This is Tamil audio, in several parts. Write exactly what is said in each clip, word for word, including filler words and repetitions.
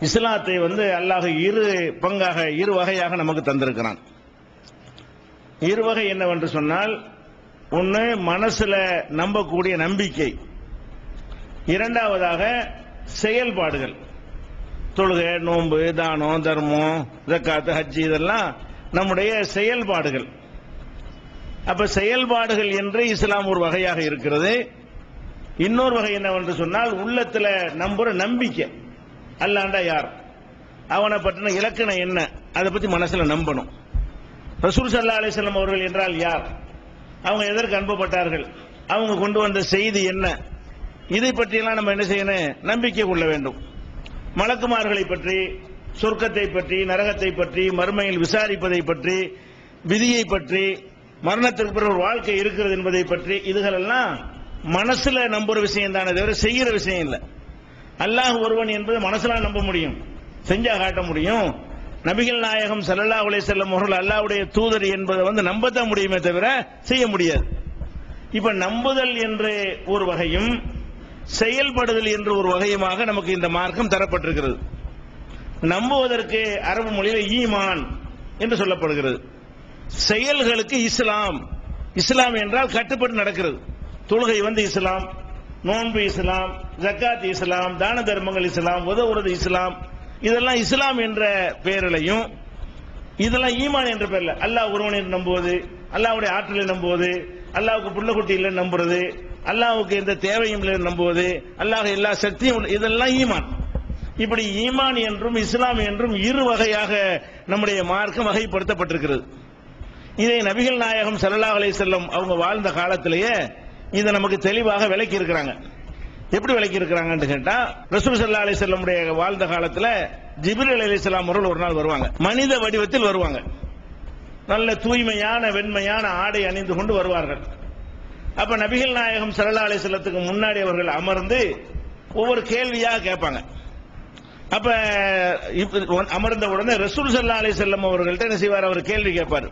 இஸ்லாத்தை வந்து அல்லாஹ் இரு பங்காக இரு வகையாக நமக்கு தந்திருக்கிறான். இரு வகை என்னவென்று சொன்னால், ஒன்று மனசுல நம்பக்கூடிய நம்பிக்கை, இரண்டாவதாக செயல்பாடுகள். தொழுகை, நோன்பு, தானம், தர்மம், ஜக்காத்து, ஹஜ் இதெல்லாம் நம்முடைய செயல்பாடுகள். அப்ப செயல்பாடுகள் என்று இஸ்லாம் ஒரு வகையாக இருக்கிறது. இன்னொரு வகை என்னவென்று சொன்னால், உள்ளத்துல நம்புற நம்பிக்கை. அல்லாண்டா யார், அவனை பற்றின இலக்கணம் என்ன, அதை பத்தி மனசுல நம்பணும். ரசூல் ஸல்லல்லாஹு அலைஹி வஸல்லம் அவர்கள் என்றால் யார், அவங்க எதற்கு அனுப்பப்பட்டார்கள், அவங்க கொண்டு வந்த செய்தி என்ன, இதை பற்றியெல்லாம் நம்ம என்ன செய்யணும், நம்பிக்கை கொள்ள வேண்டும். மலக்குமார்களை பற்றி, சொர்க்கத்தை பற்றி, நரகத்தை பற்றி, மறுமையில் விசாரிப்பதை பற்றி, விதியை பற்றி, மரணத்திற்கு பிறகு ஒரு வாழ்க்கை இருக்கிறது என்பதை பற்றி, இதுகளெல்லாம் மனசுல நம்புற விஷயம் தானே தவிர செய்கிற விஷயம் இல்லை. அல்லாஹ் ஒருவன் என்பது மனசுல நம்ப முடியும், செஞ்சா காட்ட முடியும். நபிகள் நாயகம் ஸல்லல்லாஹு அலைஹி வஸல்லம் அவர்கள் அல்லாஹ்வுடைய தூதர் என்பதை வந்து நம்பத்தான் முடியுமே தவிர செய்ய முடியாது. இப்ப நம்புதல் என்று ஒரு வகையும் செயல்படுதல் என்று ஒரு வகையுமாக நமக்கு இந்த மார்க்கம் தரப்பட்டிருக்கிறது. நம்புவதற்கு அரபு மொழியில் ஈமான் என்று சொல்லப்படுகிறது. செயல்களுக்கு இஸ்லாம். இஸ்லாம் என்றால் கட்டுப்பட்டு நடக்கிறது. தொழுகை வந்து இஸ்லாம், நோன்பு இஸ்லாம், ஜக்காத் இஸ்லாம், தான தர்மங்கள் இஸ்லாம், உதவுறது இஸ்லாம், இதெல்லாம் இஸ்லாம் என்ற பெயரிலையும், இதெல்லாம் ஈமான் என்ற பெயர்ல அல்லாஹ் ஒருவனை நம்புவது, அல்லாஹ்வுடைய ஆற்றலை நம்புவது, அல்லாஹ்வுக்கு புள்ள குட்டி இல்லை நம்புறது, அல்லாஹ்வுக்கு எந்த தேவையும் இல்லை நம்புவது, அல்லாஹ் எல்லா சக்தியும், இதெல்லாம் ஈமான். இப்படி ஈமான் என்றும் இஸ்லாம் என்றும் இரு வகையாக நம்முடைய மார்க்கம் வகைப்படுத்தப்பட்டிருக்கிறது. இதை நபிகள் நாயகம் ஸல்லல்லாஹு அலைஹி வஸல்லம் அவங்க வாழ்ந்த காலத்திலேயே இதை நமக்கு தெளிவாக விளக்கி இருக்கிறாங்க. எப்படி விளக்கி இருக்கிறாங்கன்னு கேட்டா, ரசூல் ஸல்லல்லாஹு அலைஹி வஸல்லம் வாழ்ந்த காலத்துல ஜிப்ரீல் அலைஹிஸ்ஸலாம் அவர்கள் ஒரு நாள் வருவாங்க, மனித வடிவத்தில் வருவாங்க. நல்ல தூய்மையான வெண்மையான ஆடை அணிந்து கொண்டு வருவார்கள். அப்ப நபிகள் நாயகம் ஸல்லல்லாஹு அலைஹி வஸல்லத்துக்கு முன்னாடி அவர்கள் அமர்ந்து ஒவ்வொரு கேள்வியா கேட்பாங்க. அப்ப அமர்ந்த உடனே ரசூல் ஸல்லல்லாஹு அலைஹி வஸல்லம் அவர்கள்ட்ட என்ன செய்வார், அவர் கேள்வி கேட்பார்.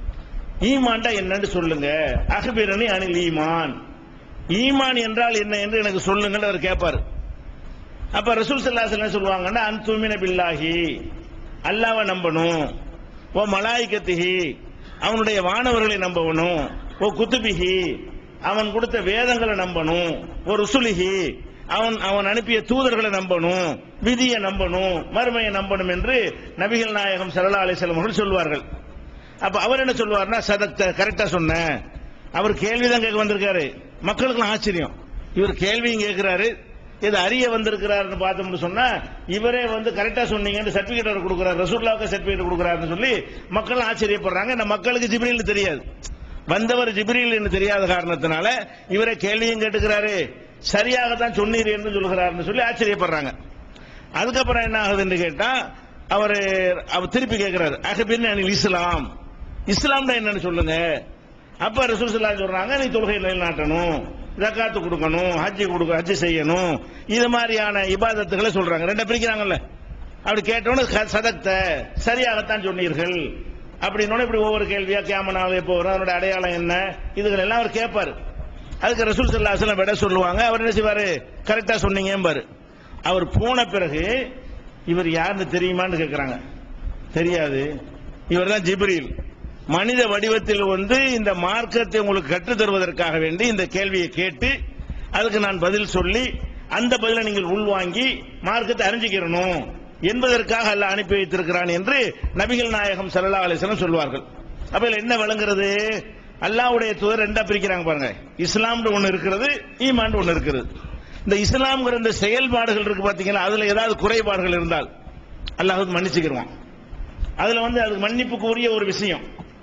ஈமான்டா என்னன்னு சொல்லுங்க, அக்பிரனி அனில் ஈமான், ஈமான் என்றால் என்ன என்று எனக்கு சொல்லுங்க அவர் கேட்பார். அப்ப ரசூல் ஸல்லல்லாஹு அலைஹி வஸல்லம் சொல்லுவாங்கன்னா, அன் துமின பில்லாஹி, அல்லாஹ்வை நம்பணும், ஓ மலாயிகத்திஹி, அவனுடைய வானவர்களை நம்பணும், ஓ குத்துபிஹி, அவன் கொடுத்த வேதங்களை நம்பணும், ஓ ருசுலிஹி, அவன் அவன் அனுப்பிய தூதர்களை நம்பணும், விதியை நம்பணும், மறுமையை நம்பணும் என்று நபிகள் நாயகம் ஸல்லல்லாஹு அலைஹி வஸல்லம் அவர்கள் சொல்வார்கள். அப்ப அவர் என்ன சொல்வார்னா, சதக்த, கரெக்டா சொன்ன. அவர் கேள்விதான் கேட்க வந்திருக்காரு. மக்களுக்கு ஆச்சரியம், இவர் கேள்வியும் கேட்கிறாரு, இது அறிய வந்திருக்கிறாருன்னு பார்த்தோம்னு சொன்னா, இவரே வந்து கரெக்டா சொன்னீங்கன்னு சர்டிபிகேட் அவர் கொடுக்கிறார், ரசூலுல்லாஹ்வுக்கு சர்டிபிகேட் கொடுக்கிறாருன்னு சொல்லி மக்கள் ஆச்சரியப்படுறாங்க. இந்த மக்களுக்கு ஜிப்ரீல் தெரியாது, வந்தவர் ஜிப்ரீல் என்று தெரியாத காரணத்தினால இவரே கேள்வியும் கேட்டுக்கிறாரு, சரியாகத்தான் சொன்னீர் என்று சொல்கிறாருன்னு சொல்லி ஆச்சரியப்படுறாங்க. அதுக்கப்புறம் என்ன ஆகுதுன்னு கேட்டா, அவர் அவர் திருப்பி கேட்கிறாரு, அக்பிர்னி அனில் இஸ்லாம், இஸ்லாம்னா என்னன்னு சொல்லுங்க. அப்ப ரசூல் ஸல்லல்லாஹு அலைஹி வஸல்லம் சொல்றாங்க, நீ தொழுகை நிலைநாட்டணும், ஜக்காத்து கொடுக்கணும், ஹஜ் கொடுக்க ஹஜ் செய்யணும், இது மாதிரியான இபாதத்துகளை சொல்றாங்க. ரெண்டா பிரிக்கிறாங்கல்ல. அப்படி கேட்டோன்னு சதக்த, சரியாகத்தான் சொன்னீர்கள் அப்படின்னு இப்படி ஒவ்வொரு கேள்வியா, கியாமனாவே போறோம், அதனுடைய அடையாளம் என்ன, இதுகள் எல்லாம் அவர் கேட்பாரு. அதுக்கு ரசூல் ஸல்லல்லாஹு அலைஹி வஸல்லம் விட சொல்லுவாங்க. அவர் என்ன செய்வாரு, கரெக்டா சொன்னீங்க பாரு. அவர் போன பிறகு இவர் யாருன்னு தெரியுமான்னு கேட்கிறாங்க. தெரியாது, இவர் தான் ஜிப்ரீல், மனித வடிவத்தில் வந்து இந்த மார்க்கத்தை உங்களுக்கு கற்றுத் தருவதற்காக வேண்டி இந்த கேள்வியை கேட்டு அதுக்கு நான் பதில் சொல்லி அந்த பதிலை நீங்கள் உள்வாங்கி மார்க்கத்தை அறிஞ்சிக்கிறணும் என்பதற்காக அல்லாஹ் அனுப்பி வைத்திருக்கிறான் என்று நபிகள் நாயகம் ஸல்லல்லாஹு அலைஹி வஸல்லம் சொல்வார்கள். அப்ப என்ன விளங்குறது, அல்லாஹ்வுடைய தூதர் ரெண்டா பிரிக்கிறாங்க பாருங்க. இஸ்லாம்னு ஒன்னு இருக்கிறது, ஈமான் ஒன்னு இருக்கிறது. இந்த இஸ்லாம்ங்கிற இந்த செயல்பாடுகள் இருக்கு பாத்தீங்களா, அதுல ஏதாவது குறைபாடுகள் இருந்தால் அல்லாஹ் மன்னிச்சுக்கிடுவான். அதுல வந்து அது மன்னிப்புக்கு உரிய ஒரு விஷயம்.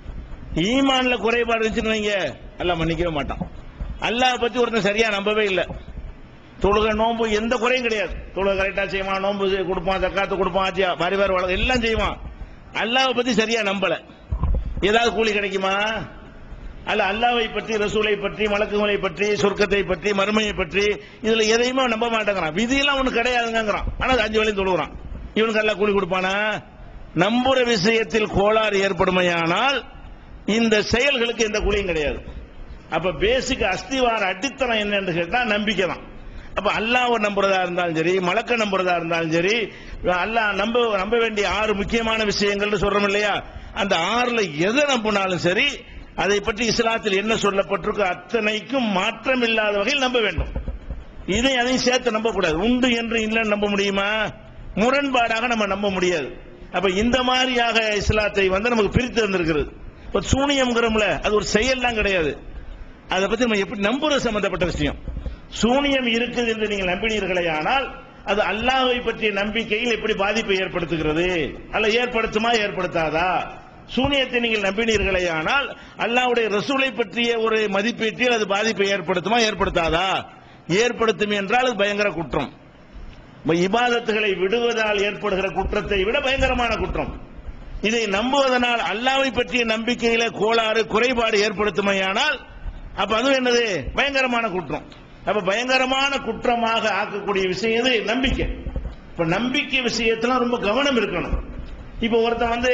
ஈமான்ல குறைபாடு இருந்துச்சுன்னு வைங்க, அல்லாஹ் மன்னிக்கவே மாட்டான். அல்லாஹ் பத்தி ஒருத்தன் சரியா நம்பவே இல்லை, தொழுகை நோன்பு எந்த குறையும் கிடையாது, தொழுகை கரெக்டா செய்வான், நோன்பு கொடுப்பான், ஜக்காத்து கொடுப்பான், ஆச்சியா பரிவார வளர்க்க எல்லாம் செய்வான், அல்லாஹ் பத்தி சரியா நம்பல, ஏதாவது கூலி கிடைக்குமா? அல்ல அல்லாஹ்வை பற்றி, ரசூலை பற்றி, மலக்குகளை பற்றி, சொர்க்கத்தை பற்றி, மறுமையை பற்றி இதுல எதையுமே நம்ப மாட்டேங்கிறான். விதியெல்லாம் ஒண்ணு கிடையாதுங்கிறான், ஆனா அஞ்சு வேளையும் தொழுகிறான். இவனுக்கு அல்லாஹ் கூலி கொடுப்பானா? நம்புற விஷயத்தில் கோளாறு ஏற்படுமையானால் இந்த செயல்களுக்கு எந்த கூலியும் கிடையாது. அப்ப பேசிக் அஸ்திவார அடித்தளம் என்னன்னு கேட்டா நம்பிக்கை தான். அப்ப அல்லாஹ்வை நம்புறதா இருந்தாலும் சரி, மலக்க நம்புறதா இருந்தாலும் சரி, அல்லாஹ் நம்ப நம்ப வேண்டிய ஆறு முக்கியமான விஷயங்கள் சொல்றோம் இல்லையா, அந்த ஆறுல எதை நம்பினாலும் சரி, அதை பற்றி இஸ்லாத்தில் என்ன சொல்லப்பட்டிருக்கோ அத்தனைக்கும் மாற்றம் இல்லாத வகையில் நம்ப வேண்டும். இதை அதையும் சேர்த்து நம்ப கூடாது. உண்டு என்று இல்லைன்னு நம்ப முடியுமா? முரண்பாடாக நம்ம நம்ப முடியாது. அப்ப இந்த மாதிரியாக இஸ்லாத்தை வந்து நமக்கு பிரித்து வந்திருக்கிறது. இப்ப சூனியம்ங்கிறோம்ல, அது ஒரு செயல்லாம் கிடையாது. அதை பத்தி நம்ம எப்படி நம்புறது சம்பந்தப்பட்ட விஷயம். சூனியம் இருக்குது என்று நீங்கள் நம்பினீர்களே, ஆனால் அது அல்லாஹ்வை பற்றிய நம்பிக்கையில் எப்படி பாதிப்பை ஏற்படுத்துகிறது, அல்ல ஏற்படுத்துமா ஏற்படுத்தாதா? சூனியத்தை நீங்கள் நம்பினீர்களே, ஆனால் அல்லாஹ்வுடைய ரசூலை பற்றிய ஒரு மதிப்பீட்டில் அது பாதிப்பை ஏற்படுத்துமா ஏற்படுத்தாதா? ஏற்படுத்தும் என்றால் அது பயங்கர குற்றம். இபாதத்துகளை விடுவதால் ஏற்படுகிற குற்றத்தை விட பயங்கரமான குற்றம். இதை நம்புவதனால் அல்லாஹ்வை பற்றிய நம்பிக்கையில கோளாறு குறைபாடு ஏற்படுத்துமையானால் அப்ப அது என்னது? பயங்கரமான குற்றம். அப்ப பயங்கரமான குற்றமாக ஆக்கக்கூடிய விஷயம் எது? நம்பிக்கை. இப்ப நம்பிக்கை விஷயத்துல ரொம்ப கவனம் இருக்கணும். இப்ப ஒருத்தன் வந்து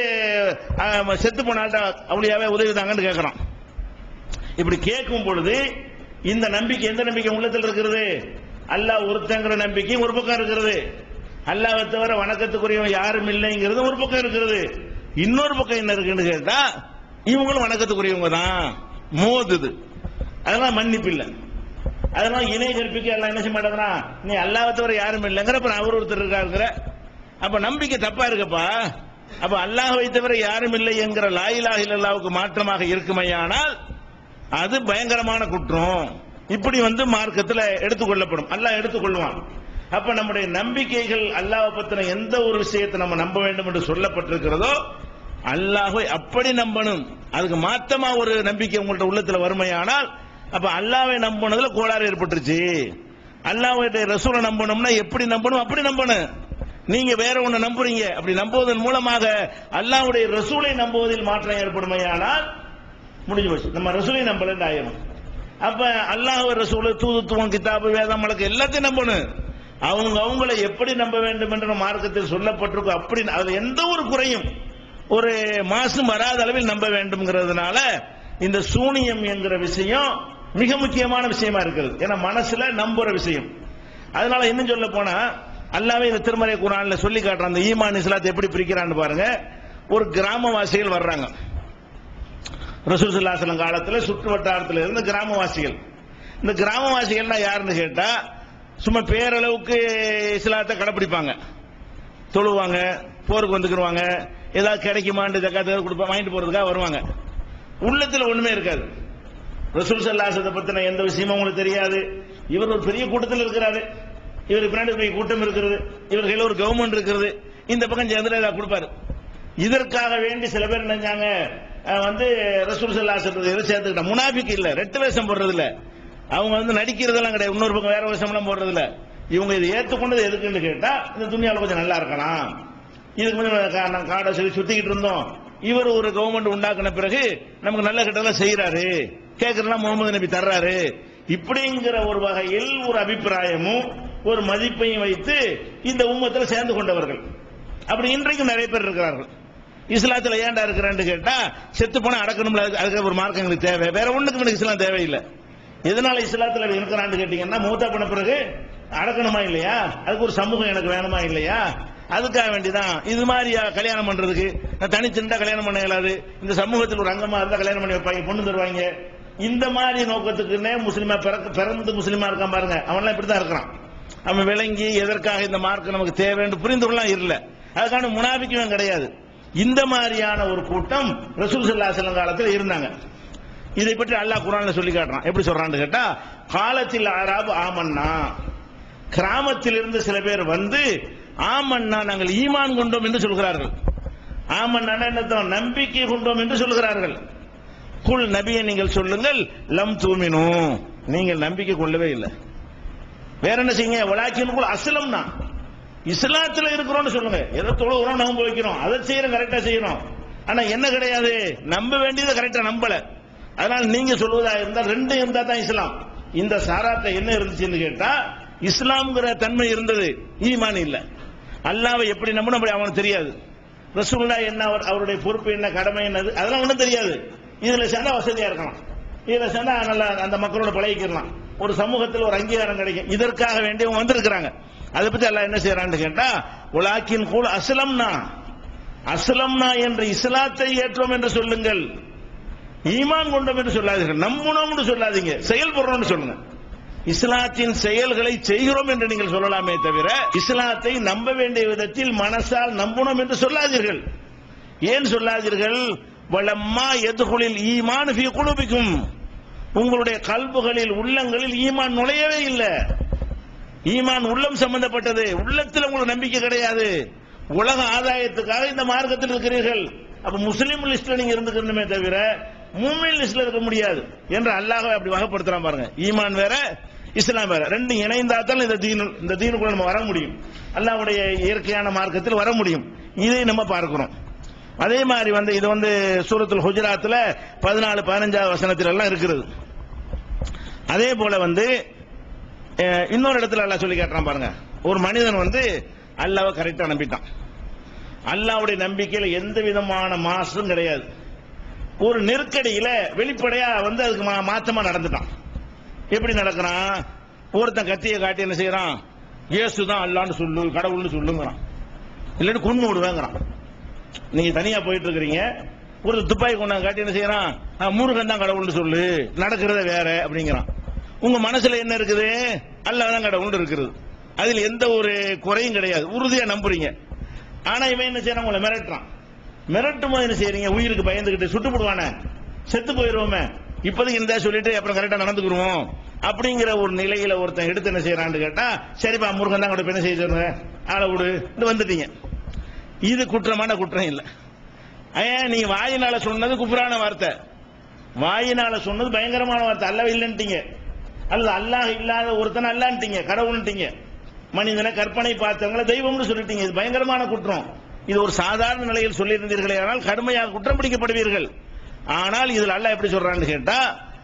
செத்து போனால்ட்ட அப்படியாவே உதவி தாங்கன்னு கேட்கறான். இப்படி கேட்கும் பொழுது இந்த நம்பிக்கை எந்த நம்பிக்கை உள்ளத்தில் இருக்கிறது? அல்லாஹ் ஒருத்தங்கிற நம்பிக்கை ஒரு பக்கம் இருக்கிறது, அல்லாஹ்வை தவிர வணக்கத்துக்குரியவன் யாரும் இல்லைங்கிறது ஒரு பக்கம் இருக்கிறது. இன்னொரு பக்கம் என்ன இருக்குன்னு கேட்டா, இவங்களும் வணக்கத்துக்குரியவங்க தான், மோதுது. அதெல்லாம் மன்னிப்பு இல்லை. அதெல்லாம் இணை கற்பிக்க எல்லாம் என்ன செய்ய மாட்டேங்கிறா, நீ அல்லாஹ்வை தவிர யாரும் இல்லைங்கிற அவர் ஒருத்தர் இருக்காருங்கிற. அப்ப நம்பிக்கை தப்பா இருக்கப்பா. அப்ப அல்லாஹ்வை தவிர யாரும் இல்லை என்கிற லா இலாஹ இல்லல்லாஹ்வுக்கு மாற்றமாக இருக்குமையானால் அது பயங்கரமான குற்றம். இப்படி வந்து மார்க்கத்தில் எடுத்துக்கொள்ளப்படும், அல்லாஹ் எடுத்துக்கொள்வான். அப்ப நம்முடைய நம்பிக்கைகள் அல்லாஹ்வை பத்தின எந்த ஒரு விஷயத்தை நம்ம நம்ப வேண்டும் என்று சொல்லப்பட்டிருக்கிறதோ அல்லாஹ்வை அப்படி நம்பணும். அதுக்கு மாற்றமா ஒரு நம்பிக்கை உங்கள்ட்ட உள்ளத்துல வறுமையானால் அப்ப அல்லாஹ்வை நம்பினதுல கோளாறு ஏற்பட்டுருச்சு. அல்லாஹ்வுடைய ரசூலை நம்பணும்னா எப்படி நம்பணும்? அப்படி நம்பணும். நீங்க வேற ஒண்ணு நம்புறீங்க, அப்படி நம்புவதன் மூலமாக அல்லாஹ்வுடைய ரசூலை நம்புவதில் மாற்றம் ஏற்படுமையானால் முடிஞ்சு போச்சு, நம்ம ரசூலை நம்பலன்னு ஆயிரும். அப்ப அல்லாஹ் ரசூல் தூதுத்துவம் கிதாபு வேதம் மலக்கு எல்லாத்தையும் நம்பணும். அவங்க அவங்களை எப்படி நம்ப வேண்டும் என்று மார்க்கத்தில் சொல்லப்பட்டிருக்கும். அப்படி அது எந்த ஒரு குறையும் ஒரு மாசும் வராத அளவில் நம்ப வேண்டும்ங்கிறதுனால இந்த சூனியம் என்கிற விஷயம் மிக முக்கியமான விஷயமா இருக்கிறது. ஏன்னா மனசுல நம்புற விஷயம். அதனால இன்னும் சொல்ல போனா அல்லாஹ்வே இந்த திருமறை குர்ஆன்ல சொல்லி காட்டுறான். அந்த ஈமான் இஸ்லாத்தை எப்படி பிரிக்கிறான்னு பாருங்க. ஒரு கிராமவாசிகள் வர்றாங்க ரசூல் ஸல்லல்லாஹு அலைஹி வஸல்லம் காலத்துல, சுற்று வட்டாரத்தில் இருந்த கிராமவாசிகள். இந்த கிராமவாசிகள்னா யாருன்னு கேட்டா, சும்மா பேரளவுக்கு இஸ்லாத்தை கடைப்பிடிப்பாங்க, தொழுவாங்க, போருக்கு வந்துக்குருவாங்க, ஏதாவது கிடைக்குமான்னு ஜக்காத் கொடுப்பா வாங்கிட்டு போறதுக்காக வருவாங்க. உள்ளத்துல ஒண்ணுமே இருக்காது. ரசூல் ஸல்லல்லாஹு அலைஹி வஸல்லம் பத்தின எந்த விஷயமும் உங்களுக்கு தெரியாது. இவர் ஒரு பெரிய கூட்டத்தில் இருக்கிறாரு, இவர் பின்னாடி பெரிய கூட்டம் இருக்கிறது, இவர் கையில் ஒரு கவர்மெண்ட் இருக்கிறது, இந்த பக்கம் சேர்ந்து ஏதாவது கொடுப்பாரு. இதற்காக வேண்டி சில பேர் நினைச்சாங்க வந்து ரசூல் ஸல்லல்லாஹு அலைஹி வஸல்லம் சேர்த்துக்கிட்ட முனாஃபிக் இல்ல, ரெட்டு வேஷம் போடுறது இல்ல, அவங்க வந்து நடிக்கிறதெல்லாம் கிடையாது, இன்னொரு பக்கம் வேற வேஷம் எல்லாம் போடுறது இல்ல. இவங்க இதை ஏற்றுக்கொண்டது எதுக்குன்னு கேட்டா, இந்த துணியால கொஞ்சம் நல்லா இருக்கலாம், இதுக்கு கொஞ்சம் காடை சொல்லி சுத்திக்கிட்டு இருந்தோம், இவர் ஒரு கவர்மெண்ட் உண்டாக்குன பிறகு நமக்கு நல்ல கிட்டலாம் செய்யறாரு, கேட்கறதெல்லாம் முகமது நபி தர்றாரு, இப்படிங்கிற ஒரு வகையில் ஒரு அபிப்பிராயமும் ஒரு மதிப்பையும் வைத்து இந்த உம்மத்தில் சேர்ந்து கொண்டவர்கள். அப்படி இன்றைக்கும் நிறைய பேர் இருக்கிறார்கள். இஸ்லாத்துல ஏன்டா இருக்கிறான்னு கேட்டா, செத்து போனா அடக்கணும்ல, அதுக்கு ஒரு மார்க்கம் எங்களுக்கு தேவை, வேற ஒண்ணுக்கு இஸ்லாம் தேவையில்லை. எதனால இஸ்லாத்துல இருக்கிறான்னு கேட்டீங்கன்னா, மூத்தா பண்ண பிறகு அடக்கணுமா இல்லையா, அதுக்கு ஒரு சமூகம் எனக்கு வேணுமா இல்லையா, அதுக்காக வேண்டிதான். இது மாதிரி கல்யாணம் பண்றதுக்கு தனிச்சிருந்தா கல்யாணம் பண்ண இயலாது, இந்த சமூகத்தில் ஒரு அங்கமா இருந்தா கல்யாணம் பண்ணி வைப்பாங்க, பொண்ணு தருவாங்க. இந்த மாதிரி நோக்கத்துக்குன்னே முஸ்லிமா பிறந்து முஸ்லிமா இருக்கான் பாருங்க, அவன்லாம் இப்படிதான் இருக்கிறான். அவன் விளங்கி எதற்காக இந்த மார்க்கம் நமக்கு தேவை என்று புரிந்து கொள்ளலாம் இல்ல, அதுக்கான முனாபிக்கும் கிடையாது. இந்த மாதிரியான ஒரு கூட்டம் ரசூல் ஸல்லல்லாஹு அலைஹி வஸல்லம் காலத்தில் இருந்தாங்க. இதை பற்றி அல்லாஹ் குர்ஆன்ல சொல்லி காட்டுறான். எப்படி சொல்றான்னு கேட்டா, காலத்தில் அராபு ஆமன்னா, கிராமத்தில் இருந்து சில பேர் வந்து ஆமன்னா நாங்கள் ஈமான் கொண்டோம் என்று சொல்கிறார்கள். ஆமன்னா என்ன, நம்பிக்கை கொண்டோம் என்று சொல்கிறார்கள். குல் நபியை நீங்கள் சொல்லுங்கள், லம் தூமினு, நீங்கள் நம்பிக்கை கொள்ளவே இல்லை. வேற என்ன செய்யுங்க, வலாக்கினுக்குள் அஸ்லம்னா, இஸ்லாத்துல இருக்கிறோம்னு சொல்லுங்க. எதை தொழுகிறோம், நம்ப வைக்கிறோம், அதை செய்யறோம், கரெக்டா செய்யணும். ஆனா என்ன கிடையாது, நம்ப வேண்டியதை கரெக்டா நம்பல. அதனால நீங்க சொல்வதா இருந்தா ரெண்டு இருந்தா தான் இஸ்லாம். இந்த சாராட்ட என்ன இருந்துச்சுன்னு கேட்டா, இஸ்லாம்ங்கிற தன்மை இருந்தது, ஈமான் இல்ல. அல்லாஹ்வை எப்படி நம்பணும் அப்படி அவனுக்கு தெரியாது. ரசூலுல்லாஹ் என்ன, அவருடைய பொறுப்பு என்ன, கடமை என்னது, அதெல்லாம் ஒண்ணும் தெரியாது. இதுல சேர்ந்தா வசதியா இருக்கலாம். இதுல சொன்னா நல்லா அந்த மக்களோட பழகிக்கலாம், ஒரு சமூகத்தில் ஒரு அங்கீகாரம் கிடைக்கும். இதற்காக வேண்டி அவங்க வந்திருக்கிறாங்க. அதை பத்தி அல்லாஹ் என்ன செய்யறான்னு கேட்டா, உலாக்கின் கூல் அஸ்லம்னா, அஸ்லம்னா என்ற இஸ்லாத்தை ஏற்றோம் என்று சொல்லுங்கள், ஈமான் கொண்டோம் என்று சொல்லாதீர்கள், நம்புனோம் சொல்லாதீங்க, செயல்படுறோம் சொல்லுங்க. இஸ்லாத்தின் செயல்களை செய்கிறோம் என்று நீங்கள் சொல்லலாமே தவிர இஸ்லாத்தை நம்ப வேண்டிய விதத்தில் மனசால் நம்புனோம் என்று சொல்லாதீர்கள். ஏன் சொல்லாதீர்கள்? வலம்மா எதுகுலில் ஈமான் ஃபீ குலூபிக்கும், உங்களுடைய கல்புகளில் உள்ளங்களில் ஈமான் நுழையவே இல்லை. ஈமான் உள்ளம் சம்பந்தப்பட்டது, உள்ளத்தில் உங்களுக்கு நம்பிக்கை கிடையாது. உலக ஆதாயத்துக்காக இந்த மார்க்கத்தில் இருக்கிறீர்கள். அப்ப முஸ்லீம் லிஸ்ட்ல நீங்க இருந்துக்கணுமே தவிர மூமின் லிஸ்ட்ல இருக்க முடியாது என்று அல்லாஹ் அப்படி வகைப்படுத்துறான் பாருங்க. ஈமான் வேற இஸ்லாம் வேற, ரெண்டு இணைந்தாத்தான் இந்த தீன் இந்த தீனுக்குள்ள நம்ம வர முடியும், அல்லாஹ்வுடைய இயற்கையான மார்க்கத்தில் வர முடியும். இதை நம்ம பார்க்கிறோம். அதே மாதிரி வந்து இது வந்து சூரத்துல் ஹுஜராத்ல பதினாலு பதினஞ்சாவது வசனத்தில் எல்லாம் இருக்கிறது. அதே போல வந்து இன்னொரு இடத்துல அல்லாஹ் சொல்லி காட்டுறான் பாருங்க. ஒரு மனிதன் வந்து அல்லாஹ்வை கரெக்டா நம்பிட்டான், அல்லாஹ்வுடைய நம்பிக்கையில எந்த விதமான மாசும் கிடையாது. ஒரு நெருக்கடியில வெளிப்படையா வந்து அதுக்கு மாற்றமா நடந்துட்டான். எப்படி நடக்கிறான்? ஒருத்தன் கத்தியை காட்டி என்ன செய்யறான்? இயேசுதான் அல்லாஹ்னு சொல்லு, கடவுள்னு சொல்லுங்கிறான், இல்லாட்டி கொன்னு விடுவேங்கிறான். நீங்க தனியா போயிட்டு இருக்கிறீங்க, ஒரு துப்பாக்கி கொண்டாந்து காட்டி என்ன செய்யறான்? முருகன் தான் கடவுள்னு சொல்லு, நடக்கிறத வேற அப்படிங்கிறான். உங்க மனசுல என்ன இருக்குது? அல்லாஹ் தான் கடவுள் இருக்கிறது, அதில் எந்த ஒரு குறையும் கிடையாது, உறுதியா நம்புறீங்க. ஆனா இவன் என்ன செய்யறான்? உங்களை மிரட்டுறான். மிரட்டும் போது என்ன செய்யறீங்க? உயிருக்கு பயந்துகிட்டு சுட்டு போடுவானே, செத்து போயிருவோமே, இப்போதைக்கு இந்த சொல்லிட்டு அப்புறம் கரெக்டா நடந்துக்குருவோம் அப்படிங்கிற ஒரு நிலையில ஒருத்தன் எடுத்து என்ன செய்யறான்னு கேட்டா, சரிப்பா முருகன் தான் கூட என்ன செய்ய ஆளை விடு வந்துட்டீங்க. இது குற்றமான குற்றம் இல்லை. ஏன்? நீங்க வாயினால சொன்னது குஃப்ரான வார்த்தை, வாயினால சொன்னது பயங்கரமான வார்த்தை, அல்லாஹ் இல்லைன்ட்டீங்க, அல்லது அல்லாஹ் இல்லாத ஒருத்தன் அல்லான்ட்டீங்க, கடவுள்ட்டீங்க, மனிதனை கற்பனை பார்த்தவங்களை தெய்வம்னு சொல்லிட்டீங்க. இது பயங்கரமான குற்றம். இது ஒரு சாதாரண நிலையில் சொல்லியிருந்தீர்களே ஆனால் கடுமையாக குற்றம் பிடிக்கப்படுவீர்கள். ஆனால் இதில் அல்லாஹ் எப்படி சொல்றான்னு கேட்டா,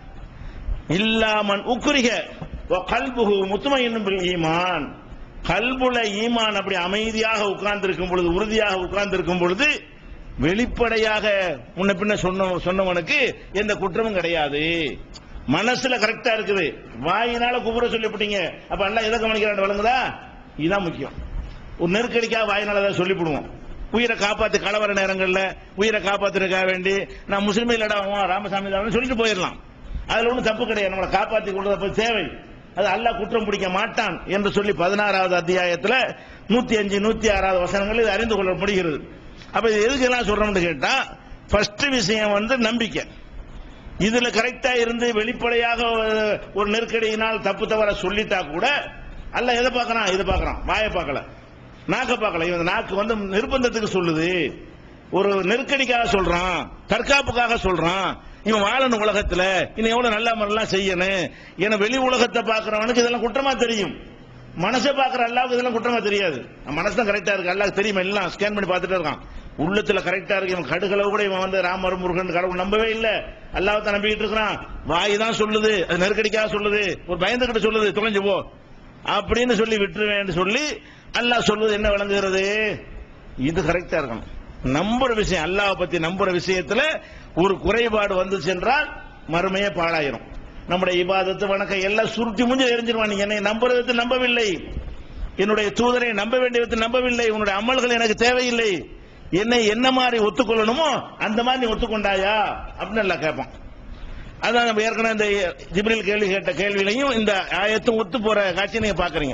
இல்லாமன் உக்ரிஹ வ கல்புஹு முத்மஇன்னும் பில் ஈமான், கல்புல ஈமான் அப்படி அமைதியாக உட்கார்ந்து இருக்கும் பொழுது, உறுதியாக உட்கார்ந்து இருக்கும் பொழுது, வெளிப்படையாக முன்ன பின்ன சொன்ன சொன்னவனுக்கு எந்த குற்றமும் கிடையாது. மனசுல கரெக்டா இருக்குது, வாயினால குபுர சொல்லிவிட்டீங்க. அப்ப அல்லாஹ் எதை கவனிக்கிறான் விளங்குதா? இதுதான் முக்கியம். ஒரு நெருக்கடிக்காக வாயினால தான் சொல்லிவிடுவோம். உயிரை காப்பாத்து, கலவர நேரங்கள்ல உயிரை காப்பாத்துறதுக்காக வேண்டி நான் முஸ்லீம் இல்லடா ராமசாமி தான் சொல்லிட்டு போயிடலாம், அதுல ஒன்றும் தப்பு கிடையாது. நம்மளை காப்பாத்தி கொள்றது தேவை, அது அல்லாஹ் குற்றம் பிடிக்க மாட்டான் என்று சொல்லி பதினாறாவது அத்தியாயத்துல நூத்தி அஞ்சு நூத்தி ஆறாவது வசனங்கள் இது அறிந்து கொள்ள முடிகிறது. அப்ப இது எதுக்கு எல்லாம் சொல்றோம்னு கேட்டா, ஃபர்ஸ்ட் விஷயம் வந்து நம்பிக்கை. இதுல கரெக்டா இருந்து வெளிப்படையாக ஒரு நெருக்கடியினால் தப்பு தவற சொல்லிட்டா கூட அல்லாஹ் எதை பார்க்கறான்? இதை பார்க்கறான், வாயை பார்க்கல, நாக்க பார்க்கல. இவன் நாக்கு வந்து நிர்பந்தத்துக்கு சொல்லுது, ஒரு நெருக்கடிக்காக சொல்றான், தற்காப்புக்காக சொல்றான். இவன் வாழணும் உலகத்துல, இன்னும் எவ்வளவு நல்ல மாதிரிலாம் செய்யணும். ஏன்னா வெளி உலகத்தை பார்க்கிறவனுக்கு இதெல்லாம் குற்றமா தெரியும், மனசை பார்க்கிற அல்லாவுக்கு இதெல்லாம் குற்றமா தெரியாது. மனசு தான் கரெக்டா இருக்கு, அல்லாஹ் தெரியுமா, எல்லாம் ஸ்கேன் பண்ணி பார்த்துட்டு இருக்கான். உள்ளத்துல கரெக்டா இருக்கு. இவன் கடுகளவு கூட இவன் வந்து ராமர் முருகன் கடவுள் நம்பவே இல்லை, அல்லாஹ் தான் நம்பிக்கிட்டு இருக்கிறான். வாய் தான் சொல்லுது, அது நெருக்கடிக்காக சொல்லுது, ஒரு பயந்துகிட்டு சொல்லுது, தொலைஞ்சு போ அப்படின்னு சொல்லி விட்டுருவேன் சொல்லி அல்லாஹ் சொல்வது என்ன விளங்குகிறது? இது கரெக்டா இருக்கணும். நம்புற விஷயம், அல்லாஹ் பத்தி நம்புற விஷயத்துல ஒரு குறைபாடு வந்து சென்றால் மறுமையே பாழாயிரும். நம்முடைய இபாதத்து வணக்கம் எல்லாம் சுருட்டி முடிஞ்சு எரிஞ்சிருவான். நீங்க என்னை நம்புறதுக்கு நம்பவில்லை, என்னுடைய தூதரை நம்ப வேண்டியது நம்பவில்லை, உன்னுடைய அமல்கள் எனக்கு தேவையில்லை, என்னை என்ன மாதிரி ஒத்துக்கொள்ளணுமோ அந்த மாதிரி நீ ஒத்துக்கொண்டாயா அப்படின்னு எல்லாம் கேட்பான். அதான் நம்ம ஏற்கனவே இந்த ஜிப்ரீல் கேள்வி கேட்ட கேள்வியிலையும் இந்த ஆயத்தும் ஒத்து போற காட்சி நீங்க பாக்குறீங்க.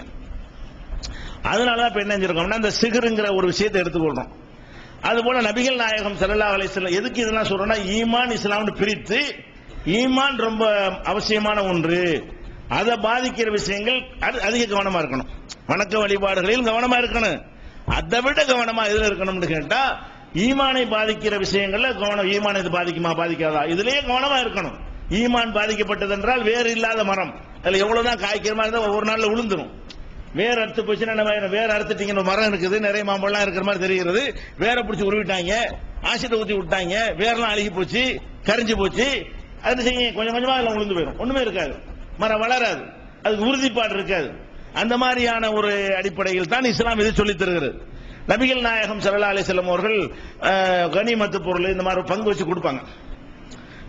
அதனாலதான் இப்ப என்ன செஞ்சிருக்கோம்னா இந்த சிகருங்கிற ஒரு விஷயத்தை எடுத்துக்கொள்றோம். அதுபோல நபிகள் நாயகம் ஸல்லல்லாஹு அலைஹி வஸல்லம் எதுக்கு இதெல்லாம் சொல்றோம்னா, ஈமான் இஸ்லாம்னு பிரித்து, ஈமான் ரொம்ப அவசியமான ஒன்று, அதை பாதிக்கிற விஷயங்கள் அதிக கவனமா இருக்கணும். வணக்க வழிபாடுகளில் கவனமா இருக்கணும். அதை விட கவனமா எதுல இருக்கணும்னு கேட்டா, ஈமானை பாதிக்கிற விஷயங்கள்ல கவனம். ஈமான் இது பாதிக்குமா பாதிக்காதா இதுலயே கவனமா இருக்கணும். ஈமான் பாதிக்கப்பட்டது என்றால் வேறு இல்லாத மரம், அதுல எவ்வளவுதான் காய்க்கிற மாதிரி இருந்தா ஒவ்வொரு நாள்ல விழுந்துரும். வேற அறுத்து போச்சுன்னா வேற அறுத்துட்டீங்க, மரம் இருக்குது, நிறைய மாம்பழம் இருக்கிற மாதிரி தெரிகிறது, வேற பிடிச்சி உருவிட்டாங்க, ஆசிட்ட ஊத்தி விட்டாங்க, வேறெல்லாம் அழுகி போச்சு, கரிஞ்சு போச்சு, அது செய்ய கொஞ்சம் கொஞ்சமா எல்லாம் விழுந்து போயிடும், ஒண்ணுமே இருக்காது, மரம் வளராது, அதுக்கு உறுதிப்பாடு இருக்காது. அந்த மாதிரியான ஒரு அடிப்படையில் தான் இஸ்லாம் இது சொல்லி தருகிறது. நபிகள் நாயகம் ஸல்லல்லாஹு அலைஹி வஸல்லம் அவர்கள் கனிமத்து பொருள் இந்த மாதிரி பங்கு வச்சு கொடுப்பாங்க.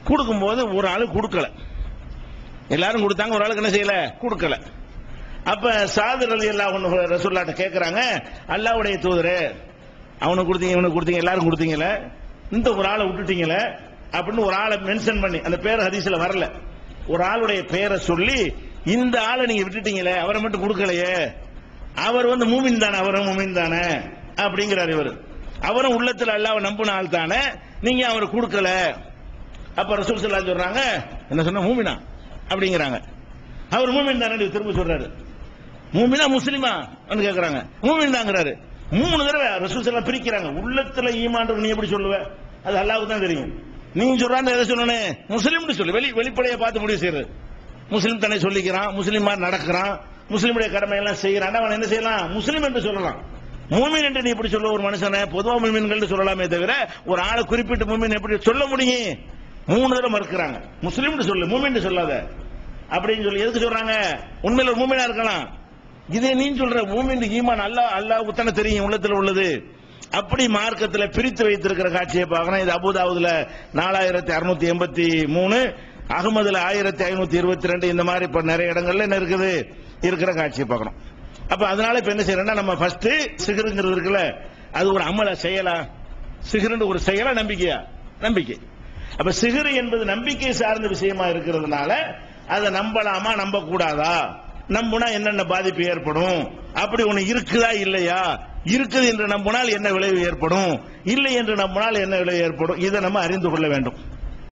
கொடுக்கும்போது ஒரு ஆளு கொடுக்கல, எல்லாரும் கொடுத்தாங்க, ஒரு ஆளுக்கு என்ன செய்யல, கொடுக்கல. அப்ப சாது ரலியல்லாஹு அன்ஹு ரசூலுல்லாஹ்ட்ட கேக்குறாங்க, அல்லாஹ்வுடைய தூதரே, அவனுக்கு கொடுத்தீங்க, இவனுக்கு கொடுத்தீங்க, எல்லாரும் கொடுத்தீங்களே, இந்த ஒரு ஆளை விட்டுட்டீங்களே அப்படின்னு ஒரு ஆளை மென்ஷன் பண்ணி, அந்த பேர் ஹதீஸ்ல வரல, ஒரு ஆளுடைய பெயரை சொல்லி இந்த ஆளை நீங்க விட்டுட்டீங்களே, அவரை மட்டும் கொடுக்கலையே, அவர் வந்து மூமின் தானே, அவரும் மூமின் தானே அப்படிங்கிறார் இவர், அவரும் உள்ளத்துல அல்லாஹ்வை நம்பின ஆள் தானே, நீங்க அவரை கொடுக்கல. அப்ப ரசூல் ஸல்லல்லாஹு அலைஹி சொல்றாங்க, என்ன சொன்ன, மூமினா அப்படிங்கிறாங்க. அவர் மூமின் தானே திரும்ப சொல்றாரு, மூமினா முஸ்லிமா கேக்குறாங்க, மூமின் தாங்கிறாரு. மூணு தடவை ரசூல் ஸல்லல்லாஹு பிரிக்கிறாங்க. உள்ளத்துல ஈமான் நீ எப்படி சொல்லுவ, அது அல்லாஹ்வுக்கு தான் தெரியும். நீ சொல்றான்னு எதை சொல்லணும், முஸ்லிம்னு சொல்லு, வெளி வெளிப்படையை பார்த்து முடிவு செய்யறது. முஸ்லிம் தன்னை சொல்லிக்கிறான், முஸ்லிமா நடக்கிறான், முஸ்லிமுடைய கடமை எல்லாம் செய்யறான், அவன் என்ன செய்யலாம், முஸ்லிம் என்று சொல்லலாம். மூமின் என்று நீ எப்படி சொல்ல ஒரு மனுஷனை, பொதுவா மூமின்கள் சொல்லலாமே தவிர ஒரு ஆளை குறிப்பிட்டு மூமின் எப்படி சொல்ல முடியும்? மூணு தடவை மறுக்கிறாங்க. முஸ்லிம் சொல்லு, மூமின் சொல்லாத அப்படின்னு சொல்லி எதுக்கு சொல்றாங்க? உண்மையில ஒரு மூமினா இருக்கலாம். இதே நீ சொல்ற மூமின் ஈமான் அல்லாஹ் அல்லாஹ்வுக்கு தானே தெரியும் உள்ளத்துல உள்ளது. அப்படி மார்க்கத்தில் பிரித்து வைத்திருக்கிற காட்சியை பார்க்கணும். இது அபூதாவுதுல நாலாயிரத்தி அறுநூத்தி எண்பத்தி மூணு, அகமதுல ஆயிரத்தி ஐநூத்தி இருபத்தி ரெண்டு, இந்த மாதிரி இப்ப நிறைய இடங்கள்ல என்ன இருக்குது இருக்கிற காட்சியை பார்க்கணும். அப்ப அதனால இப்ப என்ன செய்யறோம்னா, நம்ம ஃபர்ஸ்ட் சிகருங்கிறது இருக்குல்ல, அது ஒரு அமல செயலா, சிகருன்னு ஒரு செயலா, நம்பிக்கையா, நம்பிக்கை. அப்ப சிகரு என்பது நம்பிக்கை சார்ந்த விஷயமா இருக்கிறதுனால அதை நம்பலாமா நம்ப கூடாதா, நம்புனா என்னென்ன பாதிப்பு ஏற்படும், அப்படி ஒண்ணு இருக்குதா இல்லையா, இருக்குது என்று நம்பினால் என்ன விளைவு ஏற்படும், இல்லை என்று நம்பினால் என்ன விளைவு ஏற்படும், இதை நம்ம அறிந்து கொள்ள வேண்டும்.